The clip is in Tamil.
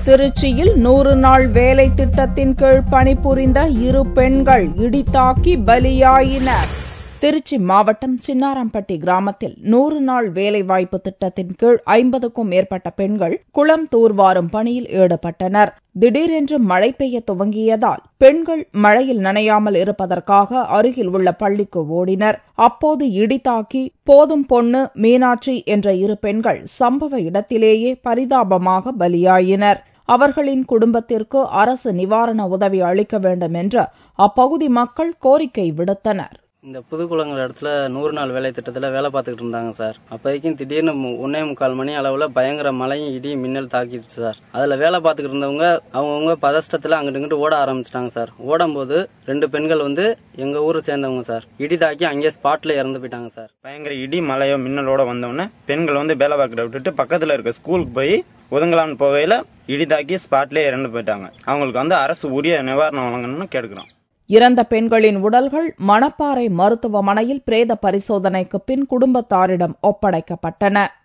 திருச்சியில் 100 நாள் வேலை திட்டத்தின் கீழ் பணிபுரிந்த 2 பெண்கள் இடிதாக்கி பலியாயினர். திருச்சி மாவட்டம் சின்னாரம்பட்டி கிராமத்தில் 100 நாள் வேலைவாய்ப்பு திட்டத்தின் கீழ் 50க்கும் மேற்பட்ட பெண்கள் குளம் தூர்வாரும் பணியில் ஈடுபட்டனர். திடீரென்று மழை பெய்ய துவங்கியதால் பெண்கள் மழையில் நனையாமல் இருப்பதற்காக அருகில் உள்ள பள்ளிக்கு ஓடினர். அப்போது இடிதாக்கி போதும் பொண்ணு மீனாட்சி என்ற 2 பெண்கள் சம்பவ இடத்திலேயே பரிதாபமாக பலியாயினர். அவர்களின் குடும்பத்திற்கு அரசு நிவாரண உதவி அளிக்க வேண்டும் என்று அப்பகுதி மக்கள் கோரிக்கை விடுத்தனர். இந்த புதுக்குளங்கள் இடத்துல 100 நாள் வேலை திட்டத்தில் வேலை பார்த்துக்கிட்டு இருந்தாங்க சார். அப்போதைக்கும் திடீர்னு 1:45 மணி அளவில் பயங்கர மழையும் இடியும் மின்னல் தாக்கிடுச்சு சார். அதில் வேலை பார்த்துக்கிட்டு இருந்தவங்க அவங்கவுங்க பதஷ்டத்தில் அங்கிட்டு இங்கிட்டு ஓட ஆரம்பிச்சிட்டாங்க சார். ஓடும்போது 2 பெண்கள் எங்கள் ஊரை சேர்ந்தவங்க சார். இடி தாக்கி அங்கேயே ஸ்பாட்டில் இறந்து போயிட்டாங்க சார். பயங்கர இடி மழையோ மின்னலோட வந்தோடனே பெண்கள் வேலை பார்க்குற விட்டுட்டு பக்கத்தில் இருக்க ஸ்கூலுக்கு போய் ஒதுங்கலான்னு போகையில் இடி தாக்கி ஸ்பாட்லேயே இறந்து போயிட்டாங்க. அவங்களுக்கு அரசு உரிய நிவாரணம் வழங்கணும்னு கேட்கிறோம். இறந்த பெண்களின் உடல்கள் மணப்பாறை மருத்துவமனையில் பிரேத பரிசோதனைக்கு பின் குடும்பத்தாரிடம் ஒப்படைக்கப்பட்டன.